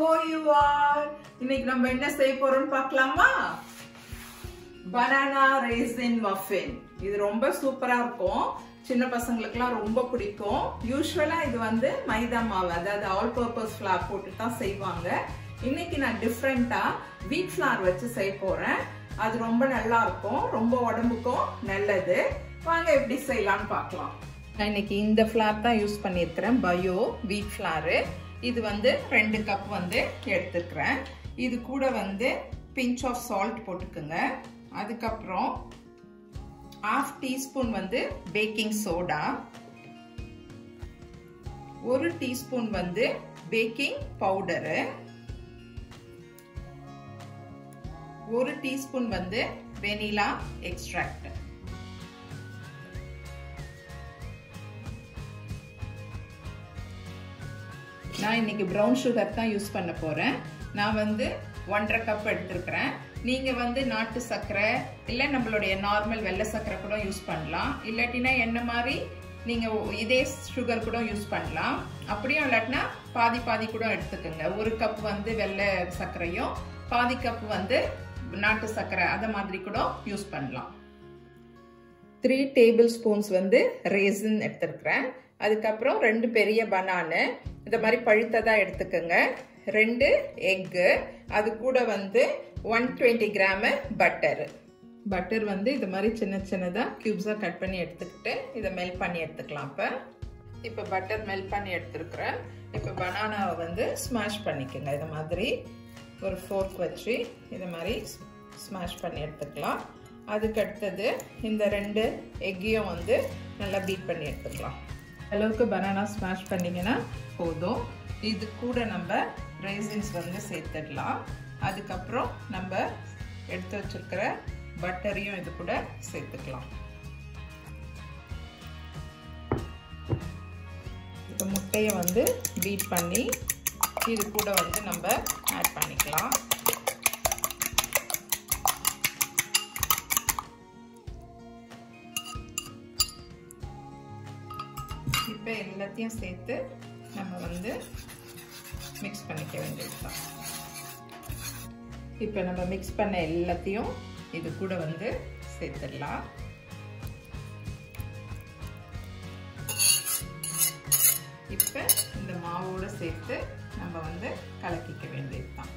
are you all? இன்னைக்கு நம்ம என்ன செய்ய போறோம்னு பார்க்கலாமா? banana raisin muffin. இது ரொம்ப சூப்பரா இருக்கும். சின்ன பசங்களுக்குலாம் ரொம்ப பிடிக்கும். யூசுவலா இது வந்து மைதா மாவு, அதாவது ஆல் பர்பஸ் flour போட்டு தான் செய்வாங்க. இன்னைக்கு நான் டிஃபரெண்டா wheat flour வச்சு செய்ய போறேன். அது ரொம்ப நல்லா இருக்கும். ரொம்ப உடம்புக்கும் நல்லது. வாங்க எப்படி செய்யலாம்னு பார்க்கலாம். நான் இன்னைக்கு இந்த flour தான் யூஸ் பண்ணியிருக்கிறேன். Bio wheat flour. இது வந்து 2 கப் வந்து எடுத்துக்கிறேன். இது கூட வந்து pinch of salt போட்டுக்கோங்க. அதுக்கப்புறம் 1/2 டீஸ்பூன் வந்து பேக்கிங் சோடா, 1 டீஸ்பூன் வந்து பேக்கிங் பவுடரு, 1 டீஸ்பூன் வந்து வெனிலா எக்ஸ்ட்ராக்ட். நான் இன்னைக்கு ப்ரௌன் சுகர் தான் யூஸ் பண்ண போறேன். நான் வந்து 1.5 கப் எடுத்துக்கிறேன். நீங்க வந்து நாட்டு சர்க்கரை இல்ல நம்மளுடைய நார்மல் வெள்ளை சர்க்கரை கூட யூஸ் பண்ணலாம். இல்லாட்டினா என்ன மாதிரி நீங்க இதே சுகர் கூட யூஸ் பண்ணலாம். அப்படியும் இல்லாட்டினா பாதி பாதி கூட எடுத்துக்கோங்க. 1 கப் வந்து வெள்ளை சர்க்கரையும் பாதி கப் வந்து நாட்டு சர்க்கரை அத மாதிரி கூட யூஸ் பண்ணலாம். 3 டேபிள் ஸ்பூன்ஸ் வந்து ரேசின் எடுத்துக்கிறேன். அதுக்கப்புறம் 2 பெரிய பனானா இந்த மாதிரி பழுத்ததா எடுத்துக்கோங்க. 2 எக், அது கூட வந்து 120 கிராம் பட்டர் வந்து இது மாதிரி சின்ன சின்னதா கியூப்ஸா கட் பண்ணி எடுத்துக்கிட்டு இதை மெல்ட் பண்ணி எடுத்துக்கலாம். இப்போ பட்டர் மெல்ட் பண்ணி எடுத்துருக்கிறேன். இப்போ பனானாவை வந்து ஸ்மாஷ் பண்ணிக்கோங்க. இது மாதிரி ஒரு ஃபோர்க் வச்சு இது மாதிரி ஸ்மாஷ் பண்ணி எடுத்துக்கலாம். அதுக்கு அடுத்தது இந்த 2 எக்கையும் வந்து நல்லா பீட் பண்ணி எடுத்துக்கலாம். அளவுக்கு பனானா ஸ்மாஷ் பண்ணிங்கன்னா போதும். இது கூட நம்ம ரேசின்ஸ் வந்து சேர்த்துடலாம். அதுக்கப்புறம் நம்ம எடுத்து வச்சிருக்கிற பட்டரையும் இது கூட சேர்த்துக்கலாம். இப்போ முட்டையை வந்து பீட் பண்ணி இது கூட வந்து நம்ம ஆட் பண்ணிக்கலாம். இப்போ எல்லாத்தையும் சேர்த்து நம்ம வந்து மிக்ஸ் பண்ணிக்க வேண்டியதுதான். இப்போ நம்ம மிக்ஸ் பண்ண எல்லாத்தையும் இது கூட வந்து சேர்த்துடலாம். இப்போ இந்த மாவோட சேர்த்து நம்ம வந்து கலக்கிக்க வேண்டியதுதான்.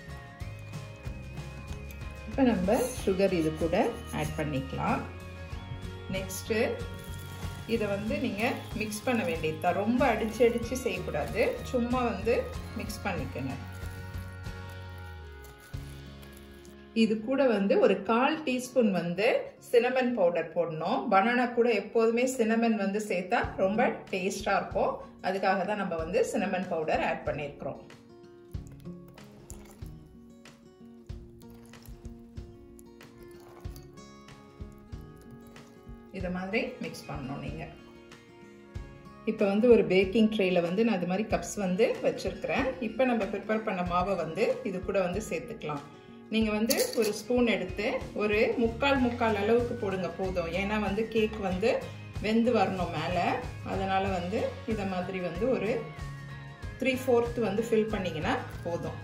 இப்போ நம்ம சுகர் இது கூட ஆட் பண்ணிக்கலாம். நெக்ஸ்ட் இதை வந்து நீங்க மிக்ஸ் பண்ண வேண்டியதுதான். ரொம்ப அடிச்சு செய்யக்கூடாது. சும்மா வந்து மிக்ஸ் பண்ணிக்கங்க. இது கூட வந்து ஒரு 1/4 டீஸ்பூன் வந்து சினமன் பவுடர் போடணும். பனானா கூட எப்போதுமே சினமன் வந்து சேர்த்தா ரொம்ப டேஸ்டா இருக்கும். அதுக்காக தான் நம்ம வந்து சினமன் பவுடர் ஆட் பண்ணியிருக்கிறோம். இத மாதிரி மிக்ஸ் பண்ணணும் நீங்க. இப்போ வந்து ஒரு பேக்கிங் ட்ரேல வந்து நான் இது மாதிரி கப்ஸ் வந்து வச்சிருக்கிறேன். இப்போ நம்ம ப்ரிப்பேர் பண்ண மாவை வந்து இது கூட வந்து சேர்த்துக்கலாம். நீங்க வந்து ஒரு ஸ்பூன் எடுத்து ஒரு முக்கால் அளவுக்கு போடுங்க போதும். ஏன்னா வந்து கேக் வந்து வெந்து வரணும் மேல. அதனால வந்து இத மாதிரி வந்து ஒரு 3/4 வந்து ஃபில் பண்ணீங்கன்னா போதும்.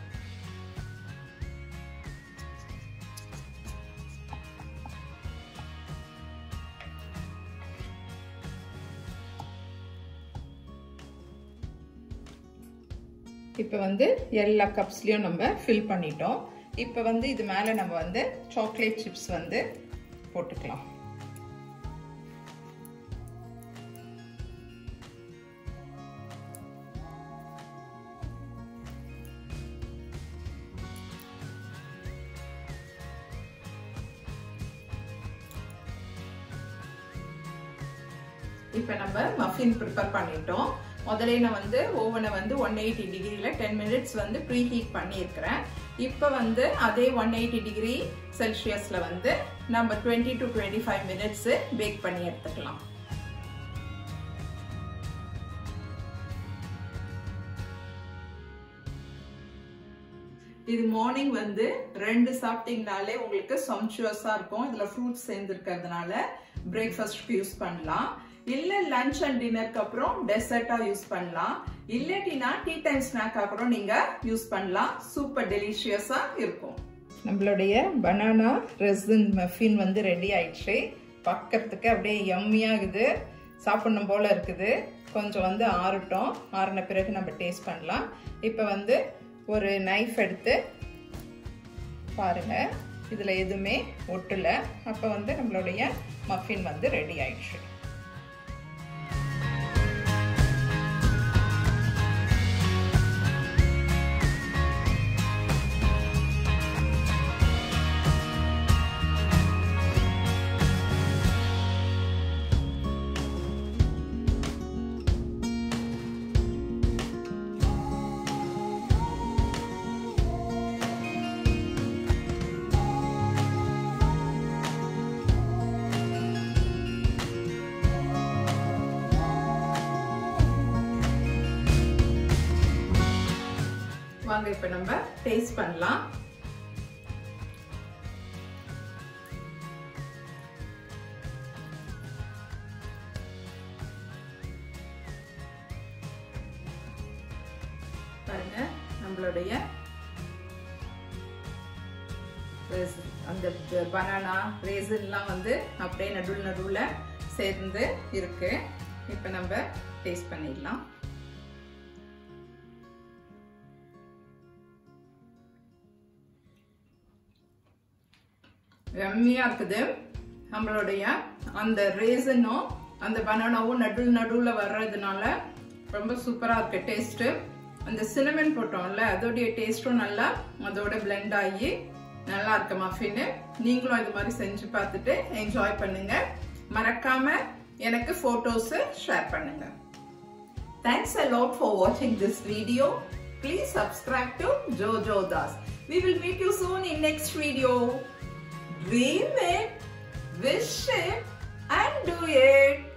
இப்போ வந்து எல்லா கப்ஸ்லயும் நம்ம ஃபில் பண்ணிட்டோம். இப்போ வந்து இது மேல நம்ம வந்து சாக்லேட் சிப்ஸ் வந்து போட்டுக்கலாம். இப்போ நம்ம மஃபின் ப்ரிப்பேர் பண்ணிட்டோம். முதல்ல நான் வந்து ஓவனை வந்து 180 டிகிரில 10 மினிட்ஸ் வந்து ப்ரீ ஹீட் பண்ணியிருக்கிறேன். இப்போ வந்து அதே 180 டிகிரி செல்சியஸ்ல வந்து நம்ம 20 to 25 மினிட்ஸ் பேக் பண்ணி எடுத்துக்கலாம். இது மார்னிங் வந்து 2 சாப்பிட்டீங்கனாலே உங்களுக்கு சம்சுவஸா இருக்கும். இதுல ஃப்ரூட்ஸ் சேர்ந்து இருக்கிறதுனால பிரேக்ஃபாஸ்ட்க்கு யூஸ் பண்ணலாம். இல்ல லஞ்ச் அண்ட் டின்னருக்கு அப்புறம் டெசர்ட்டா யூஸ் பண்ணலாம். இல்லட்டினா டீ டைம் ஸ்நாக்கா கூட நீங்க யூஸ் பண்ணலாம். சூப்பர் டெலிஷியஸா இருக்கும். நம்மளுடைய பனானா ரெசின் மஃபின் வந்து ரெடி ஆயிடுச்சு. பார்க்கறதுக்கு அப்படியே யம்மியா இருக்குது, சாப்பிடணும் போல இருக்குது. கொஞ்சம் வந்து ஆறட்டும், ஆறின பிறகு நம்ம டேஸ்ட் பண்ணலாம். இப்போ வந்து ஒரு நைஃப் எடுத்து பாருங்க, இதுல எதுவுமே ஒட்டல. அப்போ வந்து நம்மளுடைய மஃபின் வந்து ரெடி ஆயிடுச்சு. வாங்க இப்ப நம்ம டேஸ்ட் பண்ணலாம். பாருங்க, நம்மளுடைய அந்த பனானா ரேசின்லாம் வந்து அப்படியே நடுவுல சேர்ந்து இருக்கு. இப்ப நம்ம டேஸ்ட் பண்ணிடலாம். யம்மியா இருக்குது. நம்மளுடைய அந்த ரேசனும் அந்த பனானாவும் நடுவுல வர்றதுனால ரொம்ப சூப்பரா இருக்கு டேஸ்ட். அந்த சினமன் போட்டோம்ல, அதோடைய டேஸ்டும் நல்லா அதோட பிளெண்ட் ஆகி நல்லா இருக்கு மஃபின். நீங்களும் இது மாதிரி செஞ்சு பார்த்துட்டு என்ஜாய் பண்ணுங்க. மறக்காம எனக்கு போட்டோஸ் ஷேர் பண்ணுங்க. Thanks a lot for watching this video. Please subscribe to Jojo Das. We will meet you soon in next video. Dream it, wish it, and do it.